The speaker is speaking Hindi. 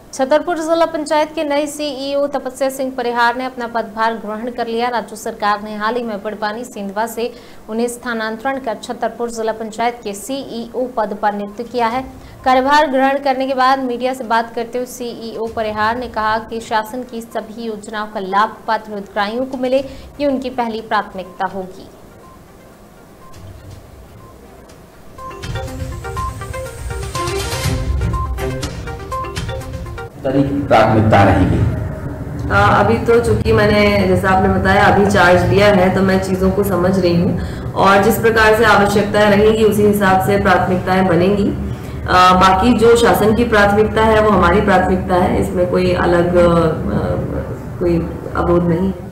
छतरपुर जिला पंचायत के नए सीईओ तपस्या सिंह परिहार ने अपना पदभार ग्रहण कर लिया। राज्य सरकार ने हाल ही में बड़वानी सिंधवा से उन्हें स्थानांतरण कर छतरपुर जिला पंचायत के सीईओ पद पर नियुक्त किया है। कार्यभार ग्रहण करने के बाद मीडिया से बात करते हुए सीईओ परिहार ने कहा कि शासन की सभी योजनाओं का लाभ पात्र हितग्राहियों को मिले, ये उनकी पहली प्राथमिकता होगी। प्राथमिकता रहेगी। अभी तो चूंकि मैंने जैसा आपने बताया अभी चार्ज लिया है, तो मैं चीज़ों को समझ रही हूँ और जिस प्रकार से आवश्यकताएं रहेंगी उसी हिसाब से प्राथमिकताएं बनेंगी। बाकी जो शासन की प्राथमिकता है वो हमारी प्राथमिकता है, इसमें कोई अलग कोई अवरोध नहीं है।